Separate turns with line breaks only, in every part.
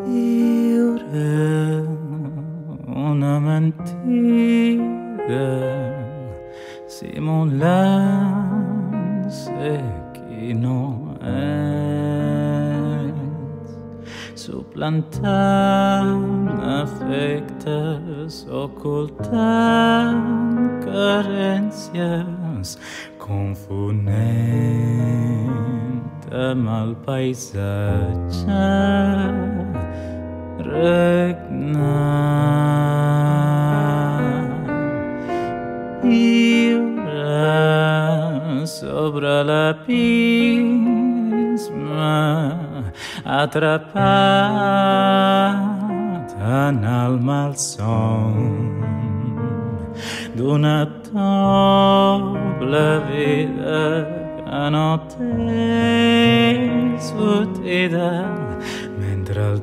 Io una mentira simulase qui no és, suplantant efectes, ocultant carències, confonent amb el paisatge regnant. Viure sobre l'abisme, atrapat en el malson d'una doble vida que no té sortida, mentre el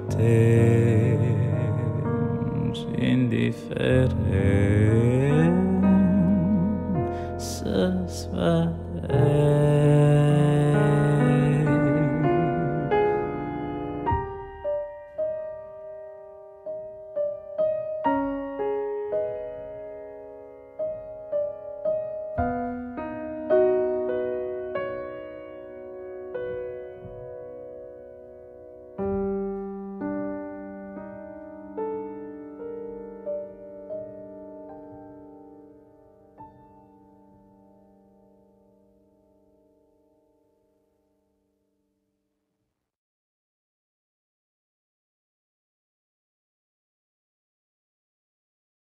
temps indiferent s'esvà.